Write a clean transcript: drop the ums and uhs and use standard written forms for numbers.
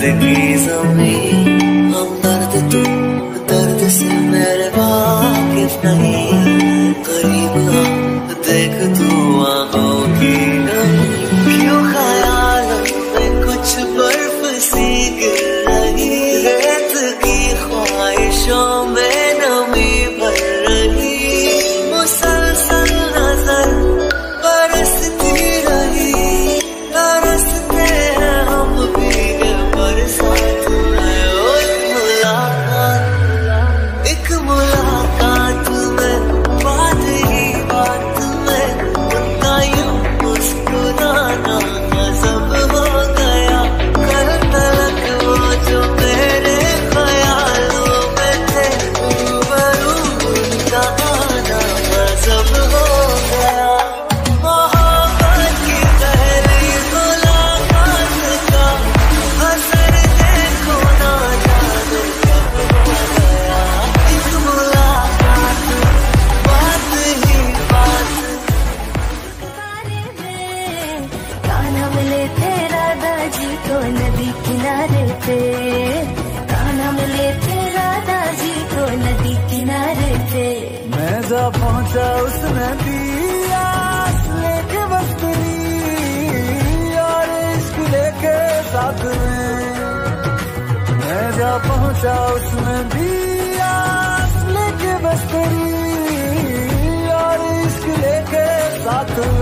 की ज़मीन, हम दर्द तुम दर्द से मेरे वाकिफ नहीं। करीब आ देख तू आंखों की नमी, क्यों ख्यालों में कुछ बर्फ सी गिर रही, रेत की ख्वाहिशों में नमी भर रही। मुसलसल नजर बरसती रही, तरसते हैं हम भीगे बरसात में। ओ एक मुलाकात में, बात ही बात में, उनका यूं मुस्कुराना गज़ब हो गया। कल तलक वो जो मेरे ख्यालों में थे, रूबरू उनका आना गज़ब हो गया। मोहब्बत की पहली मुलाकात का असर देखो ना जाने कब हो गया। एक मुलाकात, बात ही बात। कान्हा मिले थे राधा जी को नदी किनारे पे, कान्हा मिले थे राधा जी को नदी किनारे पे। मैं जा पहुंचा उस नदी आस लेके बस तेरी, और इश्क लेके साथ में। मैं जा पहुंचा उस नदी आस लेके बस तेरी, और इश्क लेके साथ में।